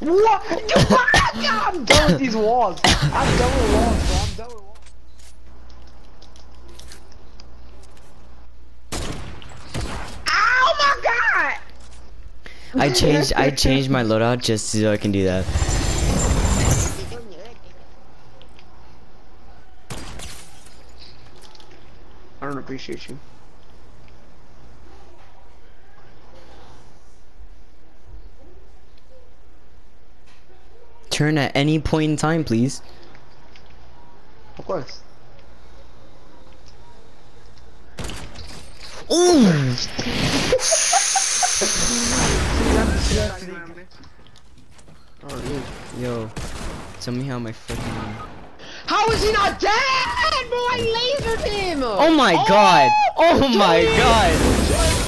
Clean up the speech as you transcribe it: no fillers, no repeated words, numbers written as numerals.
What? I'm done with these walls. I'm done with walls, bro. I'm done with walls. Ow my god! I changed my loadout just so I can do that. I don't appreciate you. Turn at any point in time, please. Of course. Ooh! Yo, tell me how my freaking. How is he not dead, bro? I lasered him. Oh my god! Oh my god!